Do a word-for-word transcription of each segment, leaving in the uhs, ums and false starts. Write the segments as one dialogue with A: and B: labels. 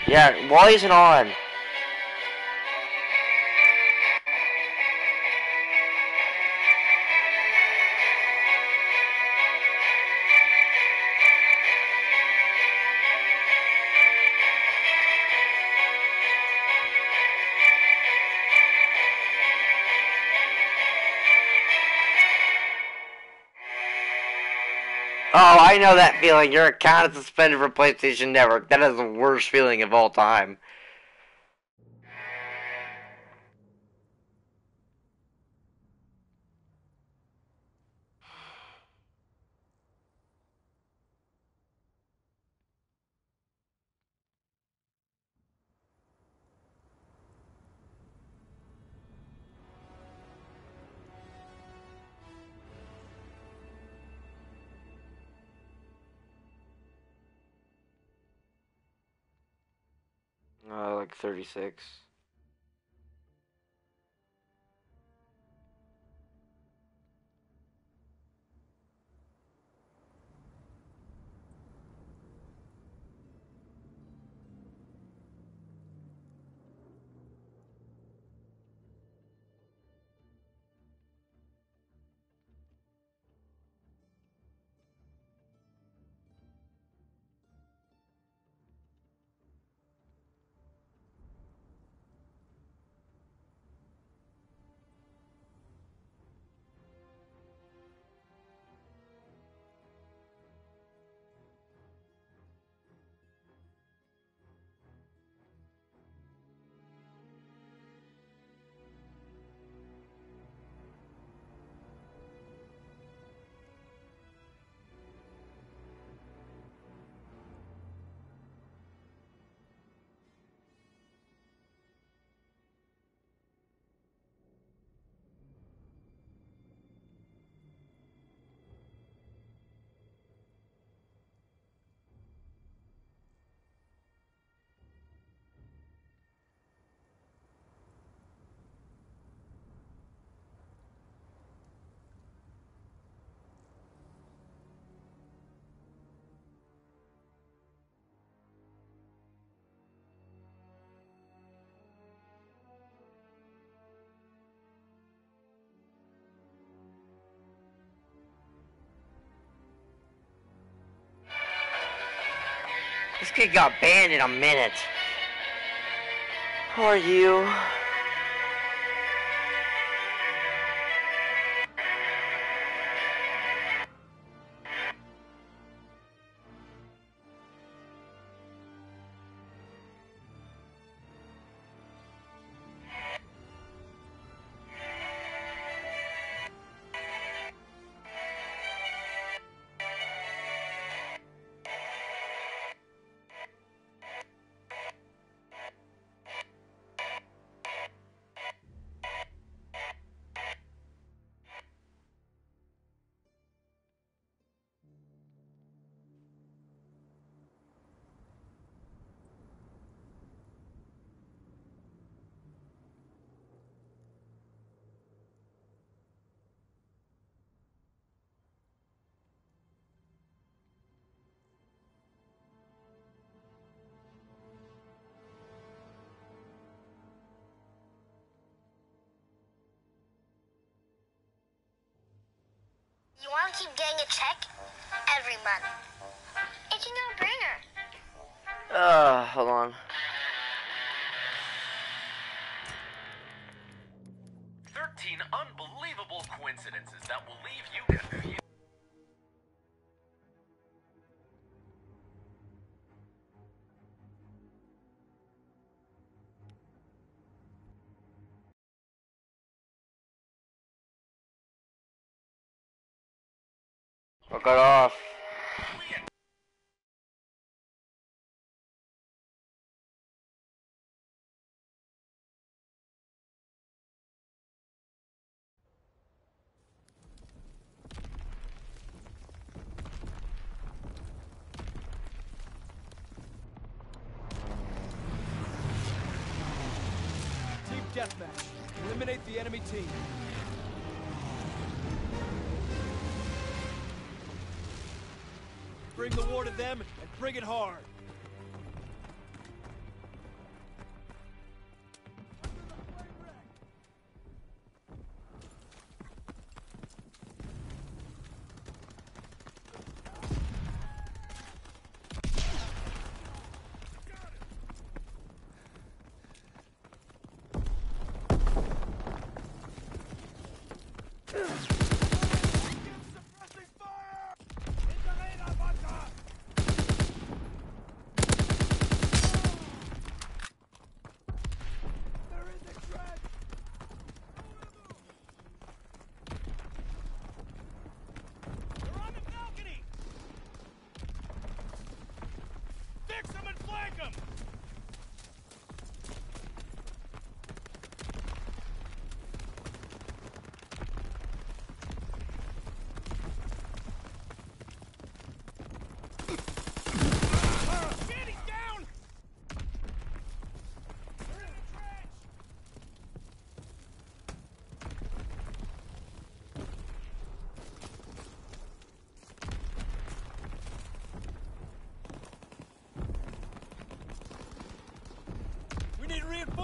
A: Yeah, why isn't on? Oh, I know that feeling. Your account is suspended from PlayStation Network. That is the worst feeling of all time. Uh, like thirty-six. This kid got banned in a minute. Poor you.
B: You want to keep getting a check every month. It's a no-brainer.
A: Uh, hold on.
C: Thirteen unbelievable coincidences that will leave you confused.
A: Fuck it off.
D: Team deathmatch. Eliminate the enemy team. Bring the war to them and bring it hard.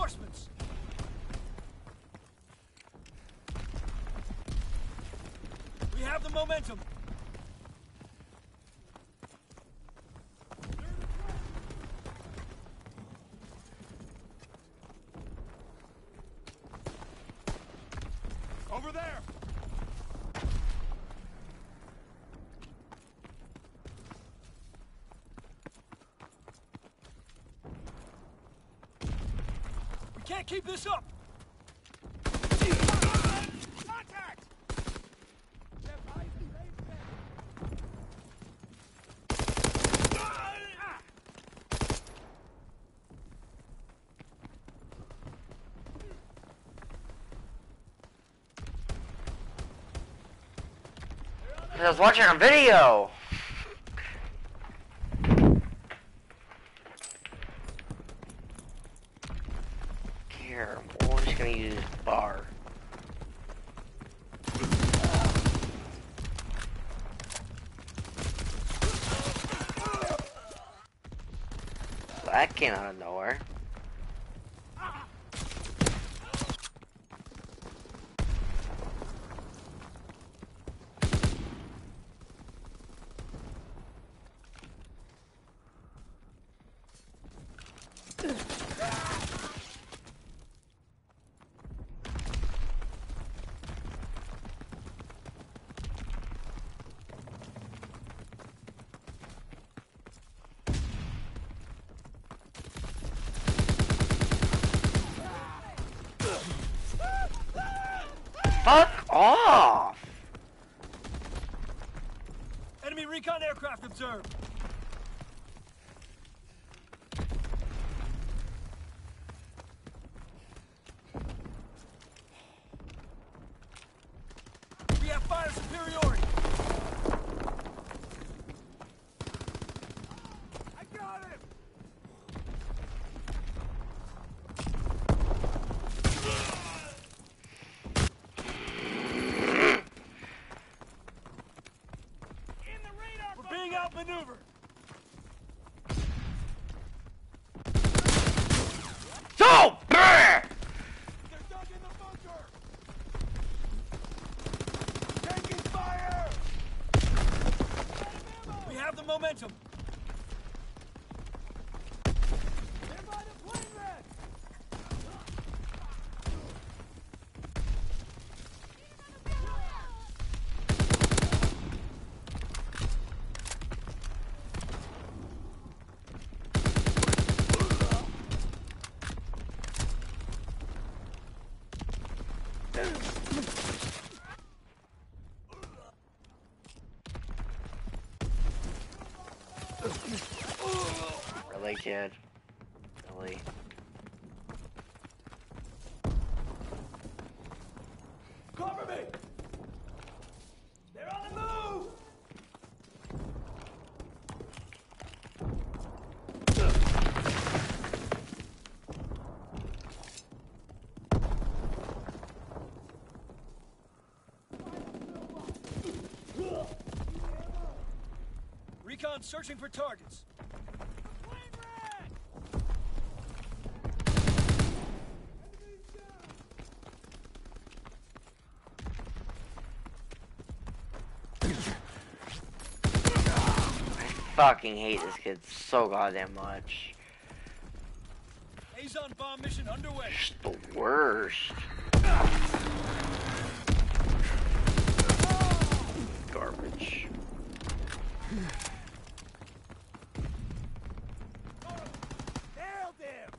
D: reinforcements. We have the momentum. Over there. We can't keep this up. Contact.
A: I was watching a video. Here, we're just gonna use bar. That came out of nowhere. Fuck off!
D: Enemy recon aircraft observed. We have fire superiority. I got him. We're being outmaneuvered.
A: So, brr!
D: They're dug in the bunker. Taking fire. We have the momentum. They're by the plane wreck.
A: Really, kid? Really?
D: Cover me! They're on the move! Recon searching for targets.
A: I fucking hate this kid so goddamn much.
D: Azon bomb mission underway.
A: Just the worst. Garbage.
D: Nailed him!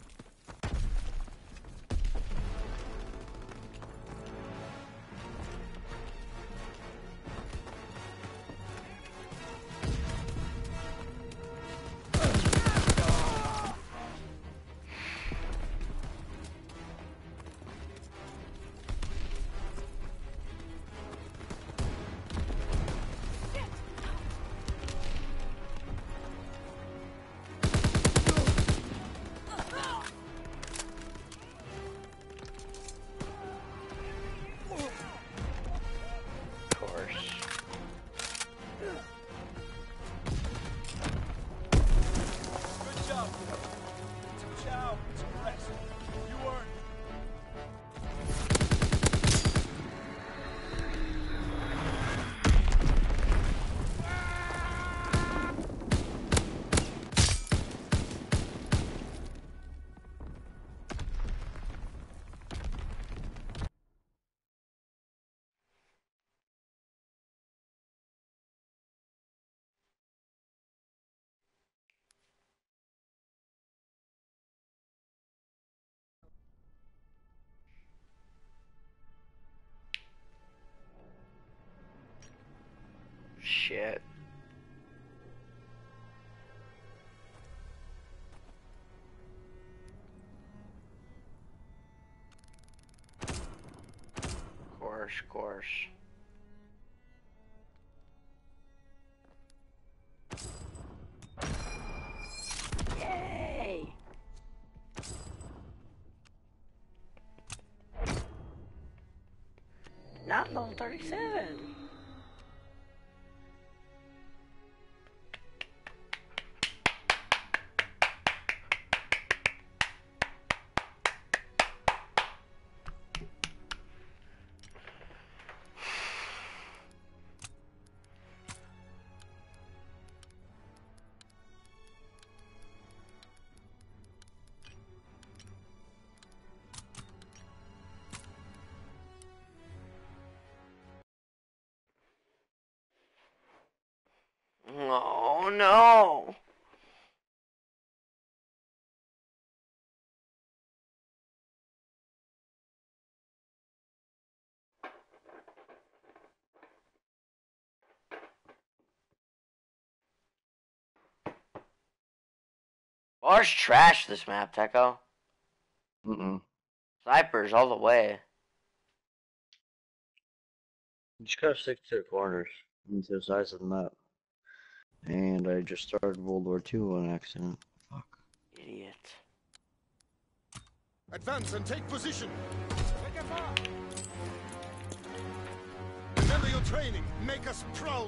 A: shit. Of course, of course.
E: Yay! Not level thirty-seven.
A: Oh no! Ours trash this map, Techo.
F: Mm-mm.
A: Snipers all the way.
F: You just gotta stick to the corners and to the sides of the map. And I just started World War Two on accident. Fuck.
A: Idiot.
G: Advance and take position. Remember your training. Make us proud.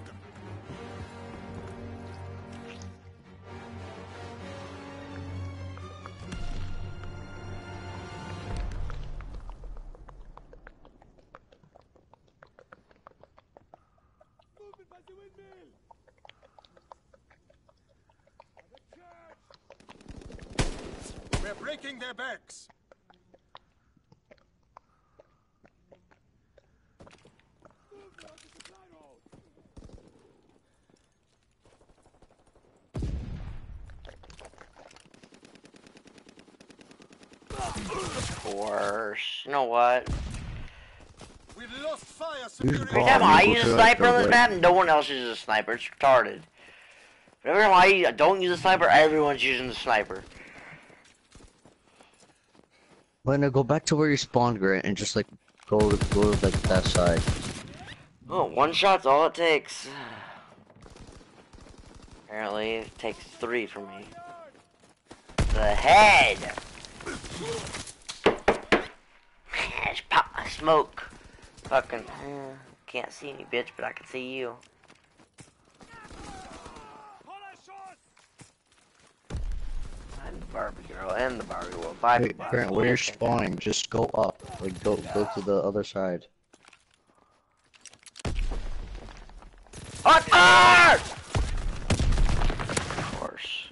G: We're breaking their backs.
A: Of course. You know what?
G: We've lost fire
F: Who's
A: Every
G: superiority.
A: time
F: bomb?
A: I
F: Equal
A: use
F: to
A: a
F: us,
A: sniper on this
F: double.
A: map, no one else uses a sniper. It's retarded. But every time I don't use a sniper, everyone's using the sniper.
F: But now go back to where you spawned, Grant, and just like go go like that side.
A: Oh, one shot's all it takes. Apparently, it takes three for me. The head! Just pop my smoke. Fucking, uh, can't see any bitch, but I can see you. And the Barbie girl and the Barbie world. Bye,
F: Hey,
A: Barbie.
F: Grant, where you're spawning, just go up. Like go go to the other side.
A: Hot fire! Of course.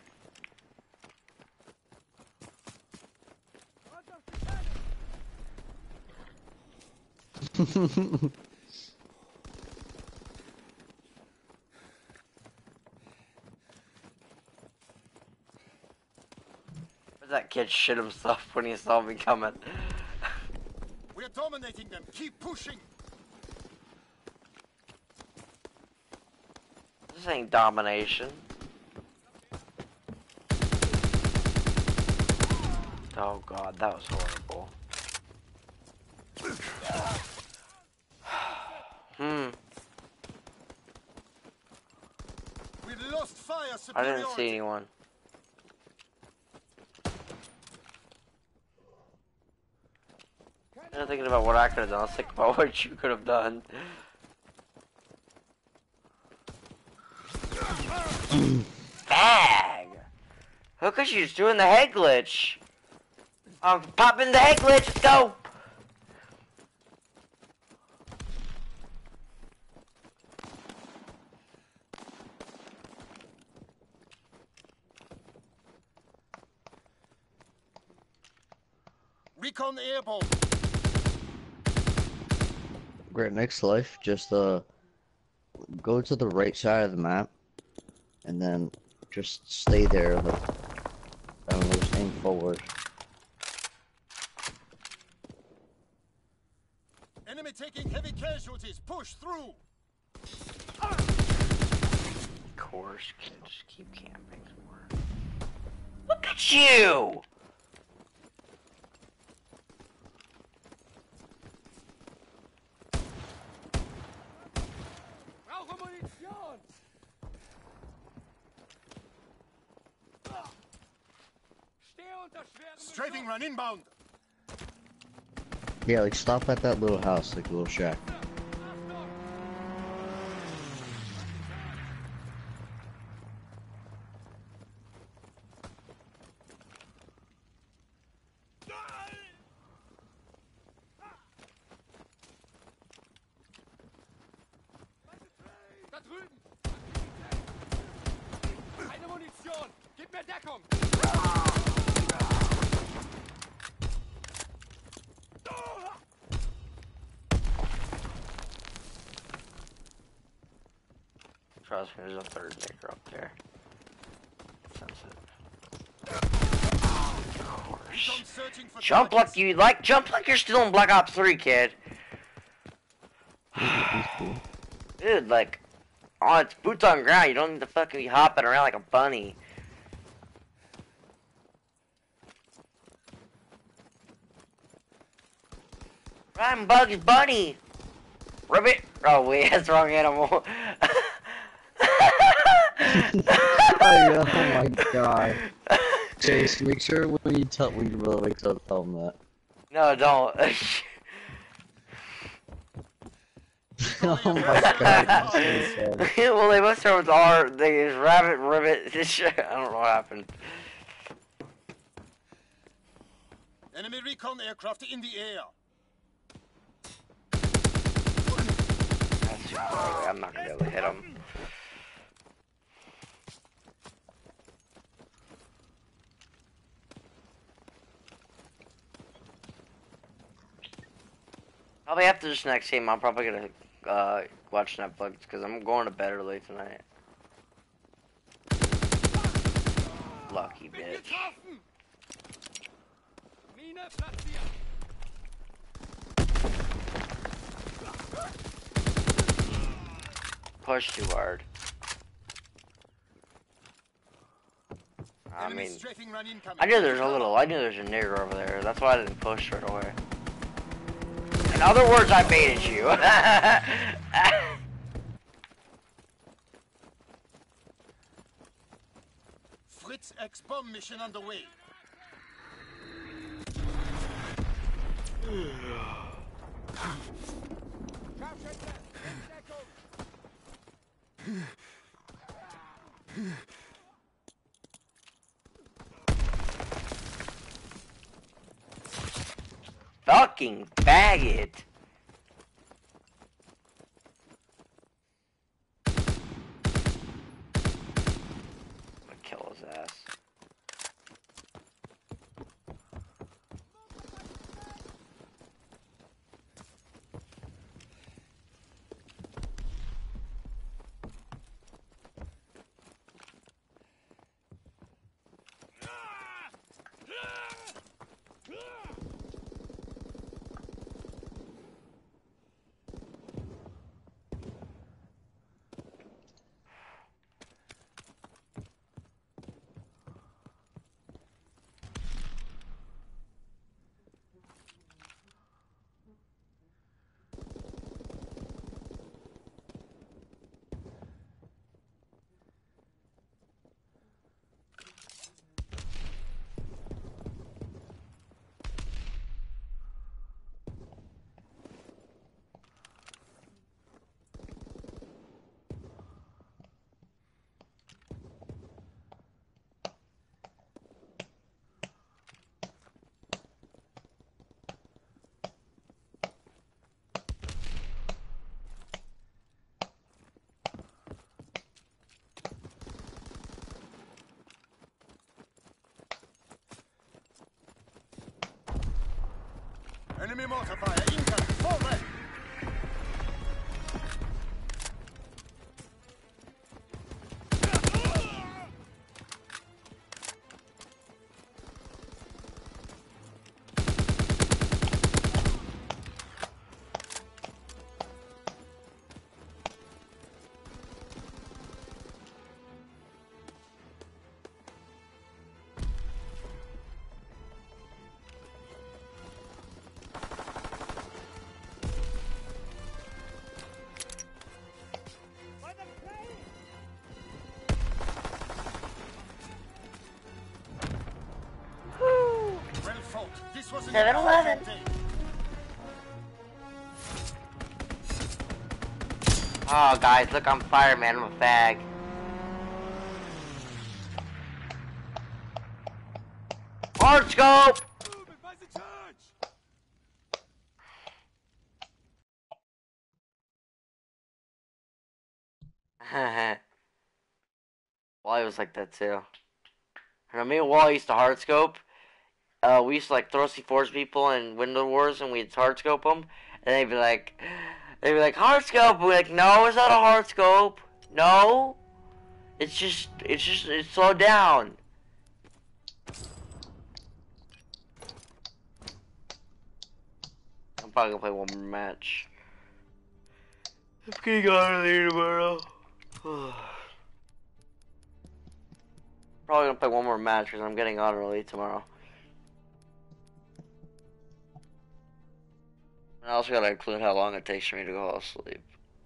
A: That kid shit himself when he saw me coming.
G: We're dominating them. Keep pushing.
A: This ain't domination. Oh god, that was horrible. Hmm.
G: We've lost fire
A: I
G: superiority.
A: didn't see anyone. I'm not thinking about what I could have done. I was thinking about what you could have done. Bag! Look at you, just doing the head glitch. I'm popping the head glitch, let's go!
G: Recon airborne.
F: Grant, next life, just uh go to the right side of the map, and then just stay there. Like, I don't know, just aim forward.
G: Enemy taking heavy casualties. Push through.
A: course, kid. Just keep camping somewhere. Look at you!
D: Brauche Munition! Stehe unter schwerem
G: Strafing run inbound.
F: Yeah, like stop at that little house, like a little shack.
D: Da drüben! Keine Munition! Gib mir Deckung!
A: Trust me, there's a third maker up there. Sensitive. Of course.
G: Searching for
A: Jump
G: targets.
A: like you like jump like you're still in Black Ops three, kid. Dude, like, oh, it's boots on ground. You don't need to fucking be hopping around like a bunny. Ryan Bugs Bunny. Ribbit. Oh wait, that's the wrong animal.
F: Oh my god. Chase, make sure when you tell when you really like to tell them that.
A: No, don't.
F: Oh my god.
A: Well, they must start with R. They is rabbit, ribbit. I don't know what happened.
G: Enemy recon aircraft in the air.
A: That's too far away. I'm not gonna be able to hit him. Probably after this next game, I'm probably gonna uh, watch Netflix because I'm going to bed early tonight. Lucky
D: Bin
A: bitch.
D: getroffen! Mine platziert!
A: Push too hard. I
G: Enemy
A: mean,
G: strafing run incoming.
A: I knew there's a little. I knew there's a nigger over there. That's why I didn't push right away. In other words, I baited you.
G: Fritz X bomb mission underway.
D: Scharfschütze! In Deckung!
A: Fucking faggot. I'm gonna kill his ass.
G: Enemy mortar fire incoming. Fall back.
A: seven eleven. Oh, guys, look, I'm fireman. I'm a fag. Hard scope! Wally was like that too. And me and Wally used to hard scope. Uh, we used to like throw C fours people in Window Wars, and we'd hard scope them, and they'd be like, they'd be like hard scope. We're like, no, it's not a hard scope. No, it's just, it's just, it's slowed down. I'm probably gonna play one more match. I'm getting out of here tomorrow. Probably gonna play one more match because I'm getting on early tomorrow. And I also gotta include how long it takes for me to go to sleep.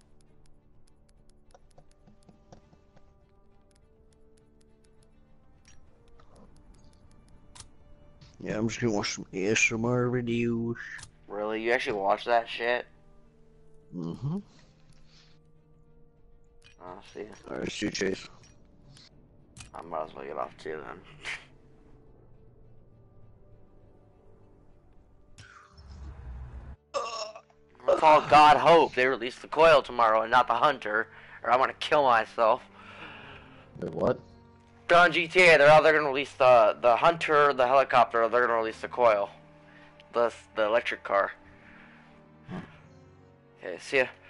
F: Yeah, I'm just gonna watch some A S M R videos.
A: Really? You actually watch that shit?
F: Mm-hmm.
A: Oh, see.
F: Alright, see you, Chase.
A: I might as well get off too then. It's all God hope they release the coil tomorrow and not the hunter, or I'm gonna kill myself.
F: The what?
A: On G T A, they're either gonna release the the hunter, the helicopter, or they're gonna release the coil, the the electric car. Okay, see ya.